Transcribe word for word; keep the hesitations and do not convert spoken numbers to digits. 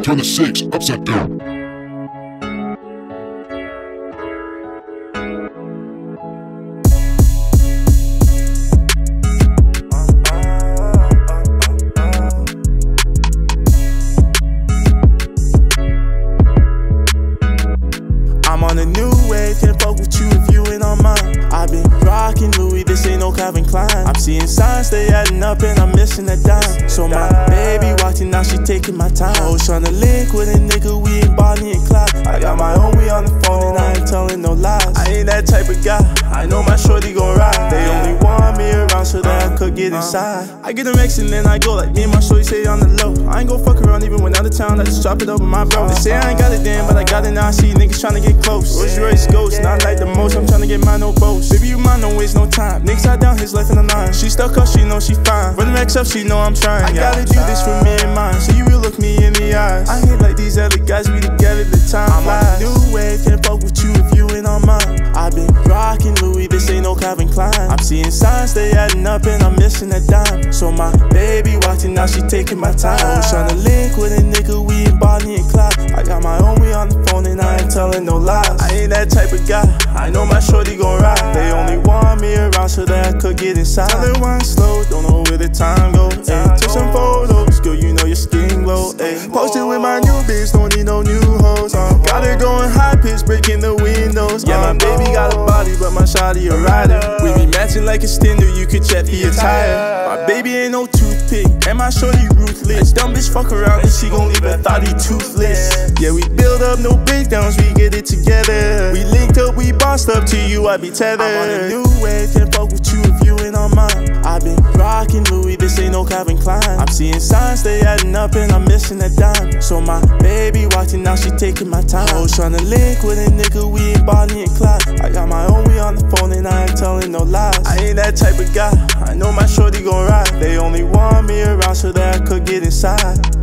Turn the six upside down. I'm on a new wave, can't fuck with you if you ain't on mine. I've been rocking Louis, this ain't no Calvin Klein. I'm seeing signs, they adding up and I'm missing a dime. So my baby watching, now she taking my time. I was tryna link with a nigga, we ain't Bonnie and Clyde. I got my own, we on the phone and I ain't telling no lies. I ain't that type of guy, I know my shorty gon' ride. They only want me around so that I could get inside. I get them mixing and I go like me and my shorty say on the low. I ain't gon' fuck around even when out of town, I just drop it over my bro. They say I ain't got it then, but I got it now, I see niggas tryna get close. Rolls Royce ghost, not like the most, I'm tryna get mine, no boast. Baby, you mine, don't waste no time. Niggas side down, his life in the line. She stuck up, she know she fine. Run the racks up, she know I'm trying. I gotta do this for me and mine, so you will look me in the eyes. I hate like these other guys, we together, the time I'm flies. On a new wave, can't fuck with you if you ain't on mine. I've been rocking Louis, this ain't no Calvin Klein. I'm seeing signs, they adding up and I'm missing a dime. So my baby watching, now she taking my time. I was tryna link with a nigga, we ain't Bonnie and Clyde. I got my own, we on the phone and I ain't telling no lies. I ain't that type of guy, I know my shorty gon' ride. They only want me around so that I could get inside. Tell her wine slow, don't know where the time go. Ay, took some photos, girl, you know your skin glow. Ay, posted with my new bitch, don't need no new hoes. Got her going high pitch, breaking the windows. Yeah, my baby got a body, but my shawty a rider. We be matching like a Stender, you could check the attire. My baby ain't no toothpick, and my shorty ruthless. Dumb bitch fuck around, and she gon' leave a thotty toothless. Yeah, we build up no breakdowns, we get it together. We linked up, we bossed up, to you I be tethered. I'm on a new wave, can't fuck with you if you ain't on mine. I've been rocking Louis, this ain't no Calvin Klein. I'm seeing signs, they adding up and I'm missing a dime. So my baby watching, now she taking my time. I was tryna link with a nigga, we ain't Bonnie and Clyde. I got my own, we on the phone and I ain't telling no lies. I ain't that type of guy, I know my shorty gon' ride. They only want me around so that I could get inside.